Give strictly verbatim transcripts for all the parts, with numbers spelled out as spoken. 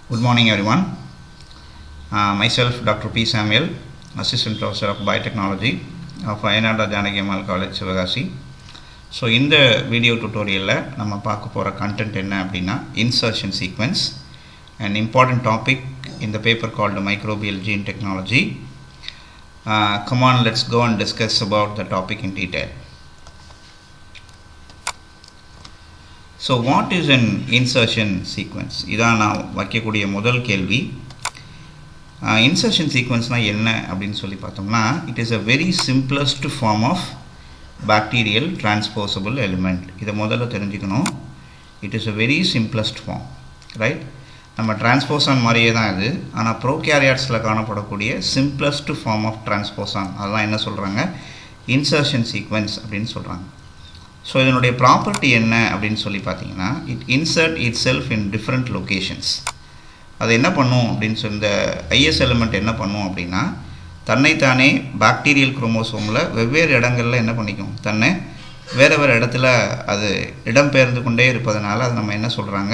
Good morning everyone. Uh, myself Doctor P. Samuel, Assistant Professor of Biotechnology of Ayanada Janaki Ammal College, Sivagasi. So in the video tutorial நம்ம பார்க்க போற content என்ன அப்படினா insertion sequence, an important topic in the paper called Microbial Gene Technology. Uh, come on, let's go and discuss about the topic in detail. So what is an insertion sequence? இதான் நான் வைக்கக்கூடிய முதல் கேள்வி. uh, insertion sequence na என்ன அப்படினு சொல்லி பார்த்தோம்னா, it is a very simplest form of bacterial transposable element. இத முதல்ல தெரிஞ்சுக்கணும். It is a very simplest form, right? நம்ம transposon மாதிரியே தான் இது. ஆனா prokaryotsல காணப்படக்கூடிய simplest form of transposon. அதான் என்ன சொல்றாங்க? insertion sequence அப்படினு சொல்றாங்க. So இதனுடைய property என்ன அப்படினு சொல்லி பாத்தீங்கன்னா, it insert itself in different locations. அது என்ன பண்ணும் அப்படினு சொல்ல, இந்த I S element என்ன பண்ணும் அப்படினா, தன்னை தானே பாக்டீரியல் குரோமோசோம்ல வெவ்வேறு இடங்கள்ல என்ன பண்ணிக்கும், தன்னை வேற வேற இடத்துல அது இடம்பெயர்ந்து கொண்டே இருப்பதனால அது நம்ம என்ன சொல்றாங்க,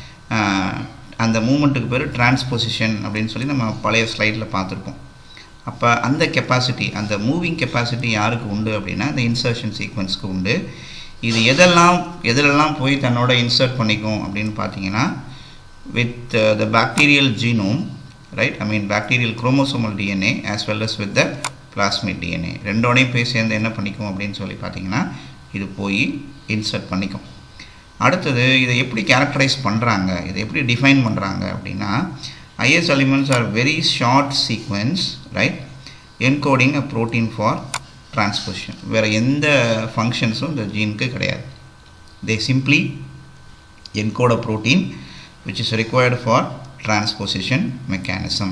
அந்த மூவ்மென்ட்க்கு பேரு டிரான்ஸ்போசிஷன் அப்படினு சொல்லி நம்ம பழைய ஸ்லைட்ல பார்த்திருப்போம். அப்ப அந்த கெபாசிட்டி, அந்த மூவிங் கெபாசிட்டி யாருக்கு உண்டு அப்படினா இந்த இன்சர்ஷன் சீக்வென்ஸ்க்கு உண்டு. இது எதெல்லாம் எதெல்லாம் போய் தன்னோட இன்சர்ட் பண்ணிக்கும் அப்படினு பாத்தீங்கன்னா, with uh, the bacterial genome, right? I mean bacterial chromosomal D N A as well as with the plasmid D N A. ரெண்டோடையும் போய் சேர்ந்து என்ன பண்ணிக்கும் அப்படினு சொல்லி பாத்தீங்கன்னா, இது போய் இன்சர்ட் பண்ணிக்கும். அடுத்து இதை எப்படி கேரக்டரைஸ் பண்றாங்க, இதை எப்படி டிஃபைன் பண்றாங்க அப்படினா, I S elements are very short sequence, right, encoding a protein for transposition. வேற எந்த ஃபங்க்ஷன்ஸும் இந்த ஜீனுக்கு கிடையாது. They simply encode a protein which is required for transposition mechanism.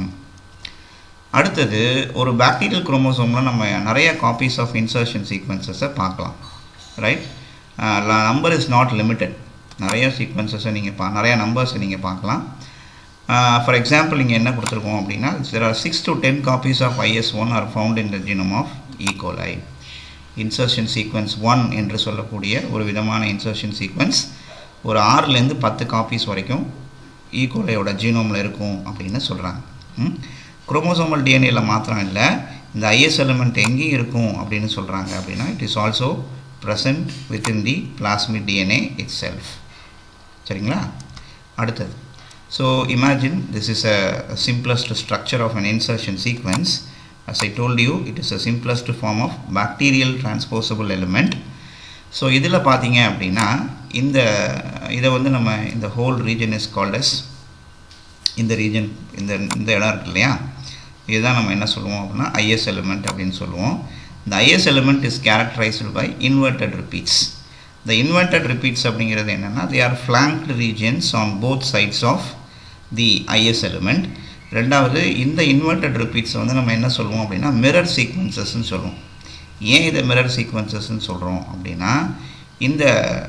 அடுத்து ஒரு பாக்டீரியல் குரோமோசோம்ல நம்ம நிறைய காப்பீஸ் ஆஃப் இன்சர்ஷன் சீக்வென்சஸை பார்க்கலாம், right? Number is not limited. நிறைய சீக்வென்சஸை நீங்கள் பா நிறைய நம்பர்ஸை நீங்கள் பார்க்கலாம். ஃபார் எக்ஸாம்பிள் இங்கே என்ன கொடுத்துருக்கோம் அப்படின்னா, there are six to ten copies of I S one are found in the genome of E. coli. Insertion sequence one என்று சொல்லக்கூடிய ஒரு விதமான insertion sequence ஒரு ஆறுலேருந்து பத்து காப்பீஸ் வரைக்கும் E. coliயோட ஜீனோமில் இருக்கும் அப்படின்னு சொல்கிறாங்க. குரோமோசோமல் D N A ல மாத்திரம் இல்லை, இந்த I S element எங்கேயும் இருக்கும் அப்படின்னு சொல்கிறாங்க அப்படின்னா, it is also present within the plasmid D N A itself. சரிங்களா? அடுத்தது, so imagine this is a simplest structure of an insertion sequence. As I told you, it is a simplest form of bacterial transposable element. So இதில் பார்த்தீங்க அப்படின்னா, இந்த இதை வந்து நம்ம இந்த whole region is called as, இந்த region, இந்த இந்த இடம் இருக்கு இல்லையா, இதுதான் நம்ம என்ன சொல்லுவோம் அப்படின்னா I S element அப்படின்னு சொல்லுவோம். இந்த I S element is characterized by inverted repeats. The inverted repeats அப்படிங்கிறது என்னன்னா, they are flanked regions on both sides of the I S element. ரெண்டாவது, இந்த inverted repeats வந்து நம்ம என்ன சொல்லுவோம் அப்படின்னா mirror sequences ன்னு சொல்லுவோம். ஏன் இதை mirror sequences ன்னு சொல்றோம் அப்படின்னா, இந்த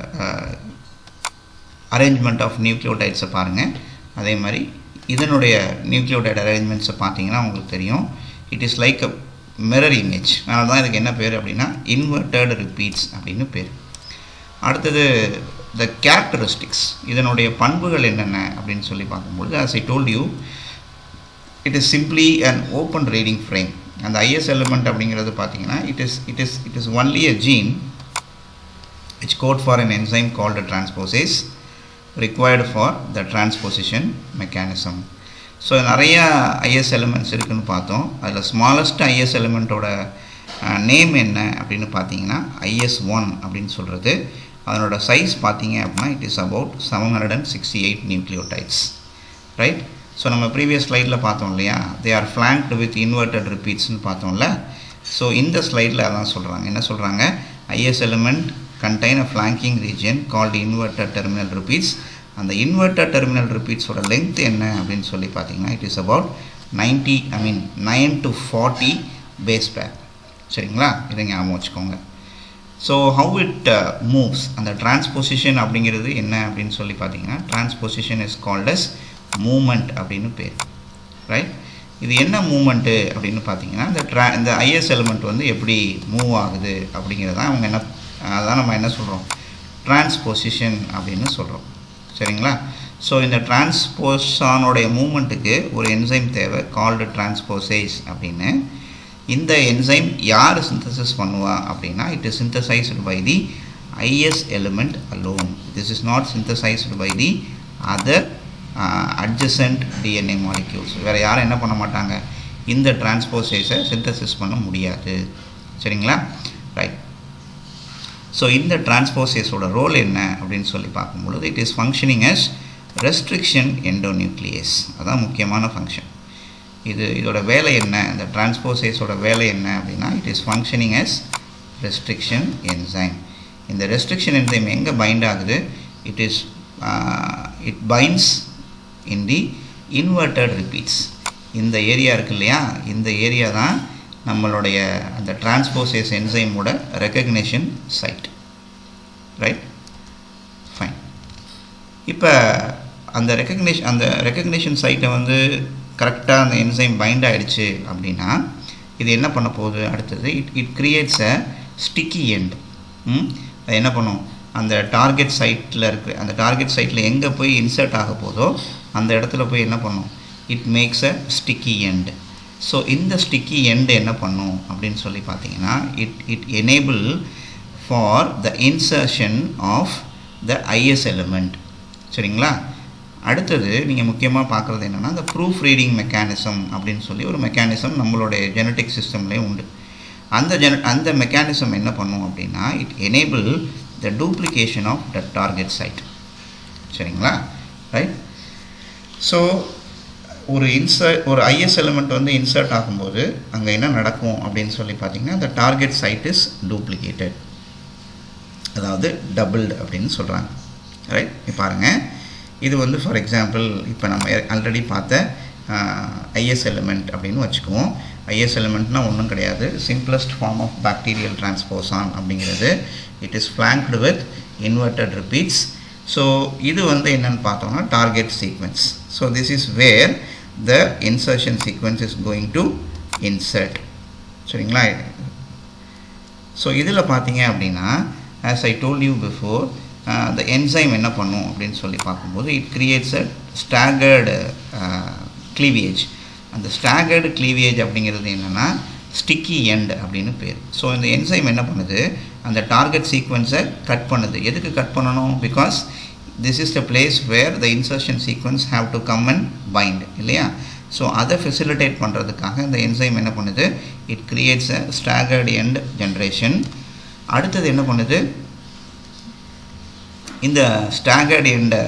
arrangement of nucleotides பாருங்க, அதே மாதிரி இதனுடைய nucleotide arrangements பார்த்தீங்கன்னா உங்களுக்கு தெரியும், it is like a mirror image. அதனால தான் இதுக்கு என்ன பேர் அப்படின்னா inverted repeats அப்படின்னு பேர். அடுத்தது the characteristics, இதனுடைய பண்புகள் என்னென்ன அப்படின்னு சொல்லி பார்க்கும்போது, as I told you, it is simply an open reading frame. And the I S element அப்படிங்கிறது பார்த்தீங்கன்னா, it is it is it is only a gene which code for an enzyme called a transposase required for the transposition mechanism. So நிறைய I S elements இருக்குன்னு பார்த்தோம். அதில் smallest I S elementோட name என்ன அப்படின்னு பார்த்தீங்கன்னா I S one அப்படின்னு சொல்கிறது. அதனோட சைஸ் பார்த்தீங்க அப்படின்னா it is about seven hundred sixty-eight nucleotides, right? So நம்ம ப்ரீவியஸ் ஸ்லைடில் பார்த்தோம் இல்லையா, they are flanked with inverted ரிப்பீட்ஸ்னு பார்த்தோம்ல. ஸோ இந்த ஸ்லைடில் அதான் சொல்கிறாங்க, என்ன சொல்கிறாங்க, I S element contain a flanking region called inverted terminal repeats. அந்த inverted terminal repeatsோட லெங்த் என்ன அப்படின்னு சொல்லி பார்த்தீங்கன்னா, it is about ninety, I mean nine to forty base pair. சரிங்களா? இதை ஞாபகம் வச்சுக்கோங்க. ஸோ ஹவு இட் மூவ்ஸ், அந்த டிரான்ஸ்பொசிஷன் அப்படிங்கிறது என்ன அப்படின்னு சொல்லி பார்த்தீங்கன்னா, transposition is called as movement அப்படின்னு பேர், ரைட்? இது என்ன மூமெண்ட்டு அப்படின்னு பார்த்தீங்கன்னா, இந்த ட்ரா இந்த I S எலிமெண்ட் வந்து எப்படி மூவ் ஆகுது அப்படிங்கிறதான் அவங்க என்ன, அதான் நம்ம என்ன சொல்கிறோம், டிரான்ஸ்பொசிஷன் அப்படின்னு சொல்கிறோம். சரிங்களா? ஸோ இந்த டிரான்ஸ்போஸானோடைய மூமெண்ட்டுக்கு ஒரு என்சைம் தேவை கால்டு டிரான்ஸ்போசேஸ் அப்படின்னு. இந்த என்சைம் யார் சிந்தசிஸ் பண்ணுவா அப்படின்னா it is synthesized by the IS element alone. This is not synthesized by the other adjacent DNA molecules. வேறு யாரும் என்ன பண்ண மாட்டாங்க, இந்த டிரான்ஸ்போசேஸை சிந்தசிஸ் பண்ண முடியாது. சரிங்களா? ரைட். ஸோ இந்த டிரான்ஸ்போசேஸோட ரோல் என்ன அப்படின்னு சொல்லி பார்க்கும்பொழுது it is functioning as restriction endonuclease. அதான் முக்கியமான ஃபங்க்ஷன். இது இதோட வேலை என்ன, இந்த டிரான்ஸ்போசேஸோட வேலை என்ன அப்படின்னா it is functioning as restriction enzyme. இந்த ரெஸ்ட்ரிக்ஷன் என்சைம் எங்கே பைண்ட் ஆகுது, it is it binds in the inverted repeats. இந்த ஏரியா இருக்கு இல்லையா, இந்த ஏரியா தான் நம்மளுடைய அந்த டிரான்ஸ்போசேஸ் என்சைமோட ரெக்கக்னிஷன் சைட். Right, fine. இப்போ அந்த ரெக்கக்னிஷன் அந்த ரெக்கக்னிஷன் சைட்டை வந்து கரெக்டாக அந்த என்சைம் பைண்ட் ஆகிடுச்சு அப்படின்னா இது என்ன பண்ண போகுது அடுத்தது, it it creates a sticky end. அது என்ன பண்ணும், அந்த டார்கெட் சைட்டில் இருக்கிற அந்த டார்கெட் சைட்டில் எங்கே போய் இன்சர்ட் ஆக போதோ அந்த இடத்துல போய் என்ன பண்ணும், it makes a sticky end. So இந்த ஸ்டிக்கி எண்ட் என்ன பண்ணும் அப்படின்னு சொல்லி பார்த்தீங்கன்னா it it enable for the insertion of the IS element. சரிங்களா? அடுத்தது நீங்கள் முக்கியமாக பார்க்குறது என்னென்னா இந்த ப்ரூஃப் ரீடிங் மெக்கானிசம் அப்படின்னு சொல்லி ஒரு மெக்கானிசம் நம்மளுடைய ஜெனட்டிக் சிஸ்டம்லேயே உண்டு. அந்த ஜென அந்த மெக்கானிசம் என்ன பண்ணும் அப்படின்னா it enable the duplication of the target site. சரிங்களா? ரைட். ஸோ ஒரு இன்சர்ட் ஒரு ஐஎஸ் எலிமெண்ட் வந்து இன்சர்ட் ஆகும்போது அங்கே என்ன நடக்கும் அப்படின்னு சொல்லி பார்த்தீங்கன்னா the target site is duplicated, அதாவது டபுள்டு அப்படின்னு சொல்கிறாங்க. ரைட். இப்போ பாருங்கள், இது வந்து ஃபார் எக்ஸாம்பிள் இப்போ நம்ம ஆல்ரெடி பார்த்த ஐஎஸ் எலிமெண்ட் அப்படின்னு வச்சுக்குவோம். ஐஎஸ் எலிமெண்ட்னால் ஒன்றும் கிடையாது, simplest form of bacterial transposon அப்படிங்கிறது. It is flanked with inverted repeats. So இது வந்து என்னென்னு பார்த்தோம்னா target sequence. So this is where the insertion sequence is going to insert. சரிங்களா? ஸோ இதில் பார்த்தீங்க அப்படின்னா as I told you before, uh, the enzyme என்ன பண்ணும் அப்படின்னு சொல்லி பார்க்கும்போது it creates a staggered uh, cleavage. அந்த staggered cleavage அப்படிங்கிறது என்னென்னா ஸ்டிக்கி எண்ட் அப்படின்னு பேர். ஸோ இந்த என்சைம் என்ன பண்ணுது, அந்த டார்கெட் சீக்வென்ஸை கட் பண்ணுது. எதுக்கு கட் பண்ணணும், because this is the place where the insertion sequence have to come and bind இல்லையா. ஸோ அதை ஃபெசிலிட்டேட் பண்ணுறதுக்காக இந்த என்சைம் என்ன பண்ணுது, it creates a staggered end generation. அடுத்தது என்ன பண்ணுது, இந்த ஸ்டாகர்ட் எண்டை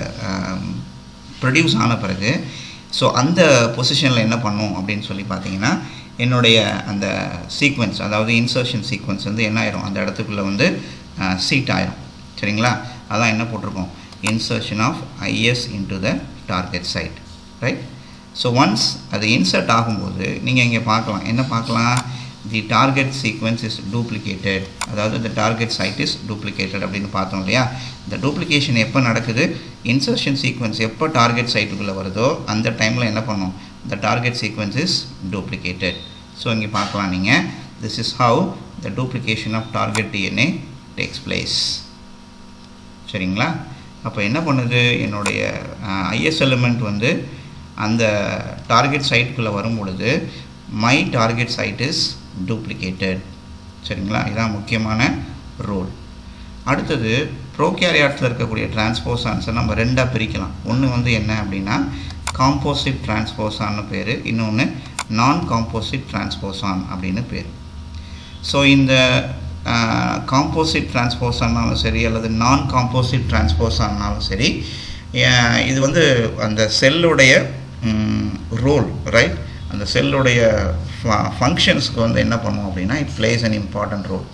ப்ரொடியூஸ் ஆன பிறகு ஸோ அந்த பொசிஷனில் என்ன பண்ணும் அப்படின்னு சொல்லி பார்த்தீங்கன்னா என்னுடைய அந்த சீக்வென்ஸ், அதாவது இன்சர்ஷன் சீக்வென்ஸ் வந்து என்ன ஆயிரும், அந்த இடத்துக்குள்ளே வந்து சீட் ஆயிரும். சரிங்களா? அதான் என்ன போட்டிருக்கோம், insertion of I S into the target site. Right? So once அது insert ஆகும்போது நீங்கள் இங்கே பார்க்கலாம், என்ன பார்க்கலாம், the target sequence is duplicated, அதாவது the target site is duplicated அப்படின்னு பார்த்தோம் இல்லையா. இந்த duplication எப்போ நடக்குது, insertion sequence எப்போ target siteக்குள்ளே வருதோ அந்த டைமில் என்ன பண்ணும், the target sequence is duplicated. So இங்கே பார்க்கலாம் நீங்கள், this is how the duplication of target D N A takes place. சரிங்களா? அப்போ என்ன பண்ணுது, என்னுடைய ஐஎஸ் எலிமெண்ட் வந்து அந்த டார்கெட் சைட்டுக்குள்ளே வரும் பொழுது my target site is duplicated. சரிங்களா? இதுதான் முக்கியமான ரோல். அடுத்தது ப்ரோகேரியாட்ஸில் இருக்கக்கூடிய டிரான்ஸ்போசான்ஸை நம்ம ரெண்டாக பிரிக்கலாம். ஒன்று வந்து என்ன அப்படின்னா காம்போசிட் டிரான்ஸ்போசான்னு பேர், இன்னொன்று நான் காம்போசிட் டிரான்ஸ்போசான் அப்படின்னு பேர். ஸோ இந்த காம்போசிட் டிரான்ஸ்போசான்னாலும் சரி அல்லது நான் காம்போசிட் டிரான்ஸ்போசான்னாலும் சரி, இது வந்து அந்த செல்லுடைய ரோல், ரைட், அந்த செல்லுடைய ஃபங்க்ஷன்ஸ்க்கு வந்து என்ன பண்ணும் அப்படின்னா it plays an important role.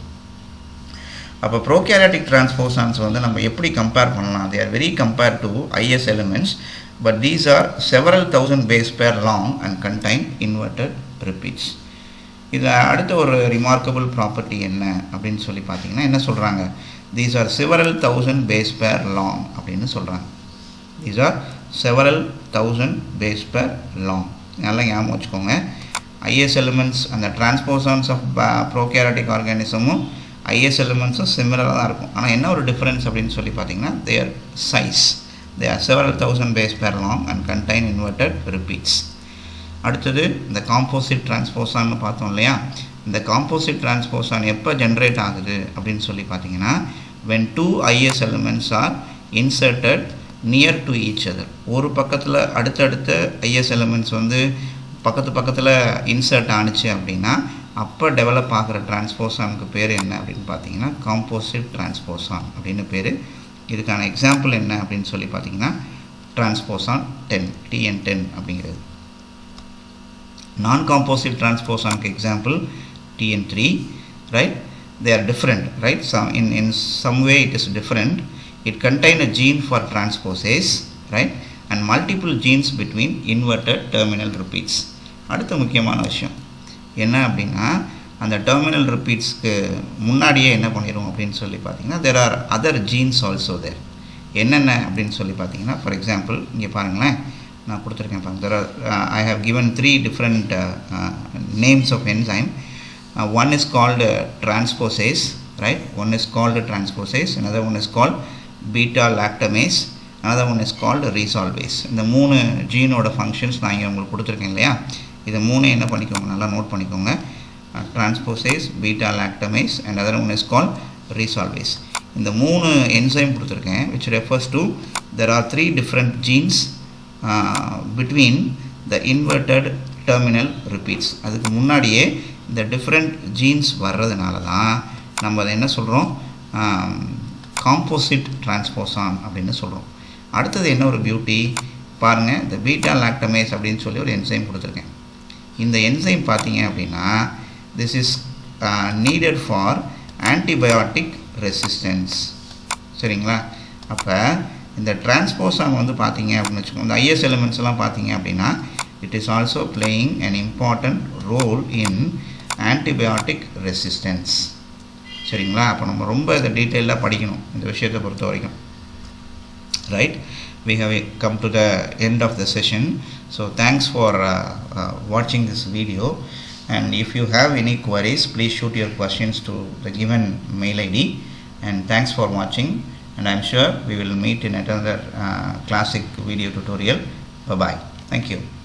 அப்போ ப்ரோகேரியாட்டிக் டிரான்ஸ்போசான்ஸ் வந்து நம்ம எப்படி கம்பேர் பண்ணலாம், they are very compare to IS elements, but these are several thousand base pair long and contain inverted repeats. இதில் அடுத்த ஒரு ரிமார்க்கபிள் ப்ராப்பர்ட்டி என்ன அப்படின்னு சொல்லி பார்த்தீங்கன்னா என்ன சொல்கிறாங்க, these are several thousand base pair long அப்படின்னு சொல்கிறாங்க. These are several thousand base pair long. நல்லா ஞாபகம் வச்சுக்கோங்க. ஐஎஸ் எலிமெண்ட்ஸ் அந்த டிரான்ஸ்போசான்ஸ் ஆஃப் ப்ரோகேரியாட்டிக் ஆர்கானிசமும் ஐஎஸ் எலிமெண்ட்ஸும் சிமிலராக தான் இருக்கும். ஆனால் என்ன ஒரு டிஃப்ரென்ஸ் அப்படின்னு சொல்லி பார்த்தீங்கன்னா their size, they are several thousand base pair long and contain inverted repeats. அடுத்தது இந்த காம்போசிட் டிரான்ஸ்போசான்னு பார்த்தோம் இல்லையா, இந்த காம்போசிட் டிரான்ஸ்போசான் எப்போ ஜென்ரேட் ஆகுது அப்படின்னு சொல்லி பார்த்தீங்கன்னா when two I S elements are inserted near to each other. ஒரு பக்கத்தில் அடுத்தடுத்த I S elements வந்து பக்கத்து பக்கத்தில் இன்சர்ட் ஆணுச்சு அப்படின்னா அப்போ டெவலப் ஆகிற டிரான்ஸ்போசானுக்கு பேர் என்ன அப்படின்னு பார்த்தீங்கன்னா காம்போசிட் டிரான்ஸ்போசான் அப்படின்னு பேர். இதுக்கான எக்ஸாம்பிள் என்ன அப்படின்னு சொல்லி பார்த்தீங்கன்னா transposon ten T N ten அப்படிங்கிறது. non-composite transposon example T N three, right? They are different, right? Some in in some way it is different. It contain a gene for transposase, right? And multiple genes between inverted terminal repeats. அடுத்த முக்கியமான விஷயம் என்ன அப்படின்னா அந்த terminal repeatsக்கு முன்னாடியே என்ன பண்ணிரும் அப்படின்னு சொல்லி பார்த்தீங்கன்னா there are other genes also there. என்னென்ன அப்படின்னு சொல்லி பார்த்தீங்கன்னா for example இங்கே பாருங்களேன், நான் கொடுத்துருக்கேன் பாருங்க. There are uh, I have given three different uh, uh, names of enzyme. Uh, one is called uh, transposase, right? One is called transposase. Another one is called beta lactamase. Another one is called resolvase. இந்த மூணு ஜீனோட functions நான் இங்கே உங்களுக்கு கொடுத்துருக்கேன் இல்லையா, இது மூணு என்ன பண்ணிக்கோங்க, நல்லா நோட் பண்ணிக்கோங்க. transposase, beta lactamase and another one is called resolvase. இந்த மூணு என்சைம் கொடுத்துருக்கேன் which refers to there are three different genes Uh, between the inverted terminal repeats. அதுக்கு முன்னாடியே இந்த டிஃப்ரெண்ட் ஜீன்ஸ் வர்றதுனால தான் நம்ம அதை என்ன சொல்கிறோம், காம்போசிட் டிரான்ஸ்போசான் அப்படின்னு சொல்கிறோம். அடுத்தது என்ன ஒரு பியூட்டி பாருங்கள், இந்த பீட்டா லாக்டமேஸ் அப்படின்னு சொல்லி ஒரு என்சைம் கொடுத்துருக்கேன். இந்த என்சைம் பார்த்தீங்க அப்படின்னா this is uh, needed for antibiotic resistance. சரிங்களா, அப்போ இந்த டிரான்ஸ்போசான் வந்து பார்த்தீங்க அப்படின்னு வச்சுக்கோங்க, இந்த I S elements எல்லாம் பார்த்தீங்க அப்படின்னா it is also playing an important role in antibiotic resistance. சரிங்களா, அப்போ நம்ம ரொம்ப இதை டீட்டெயிலாக படிக்கணும் இந்த விஷயத்தை பொறுத்த வரைக்கும். Right, we have come to the end of the session. So thanks for uh, uh, watching this video, and if you have any queries please shoot your questions to the given mail I D, and thanks for watching. And I am sure we will meet in another uh, classic video tutorial. Bye bye. Thank you.